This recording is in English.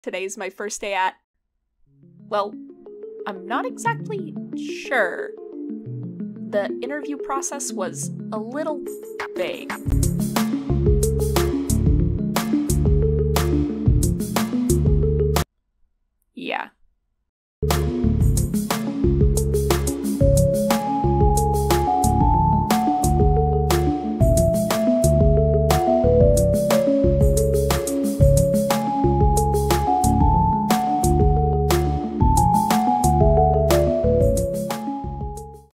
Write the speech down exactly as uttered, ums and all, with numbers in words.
Today's my first day at... Well, I'm not exactly sure. The interview process was a little vague.